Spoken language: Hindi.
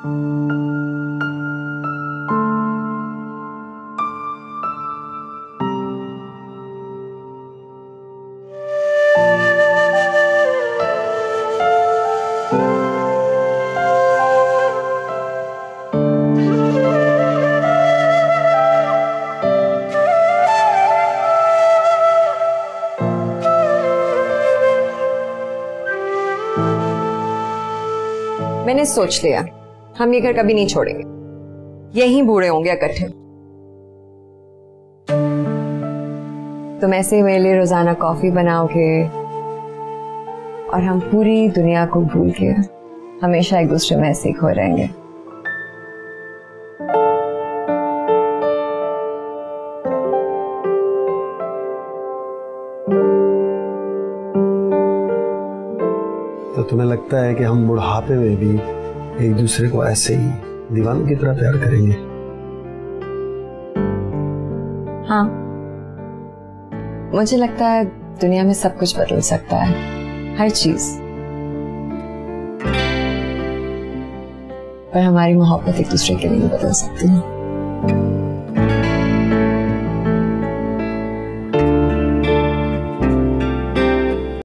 मैंने सोच लिया, हम ये घर कभी नहीं छोड़ेंगे, यहीं बूढ़े होंगे इकट्ठे। तुम ऐसे ही मेरे लिए रोजाना कॉफी बनाओगे और हम पूरी दुनिया को भूल के हमेशा एक दूसरे में ऐसे ही खो रहेंगे। तो तुम्हें लगता है कि हम बुढ़ापे में भी एक दूसरे को ऐसे ही दीवानों की तरह प्यार करेंगे? हाँ, मुझे लगता है दुनिया में सब कुछ बदल सकता है, हर चीज, पर हमारी मोहब्बत एक दूसरे के लिए नहीं बदल सकती है।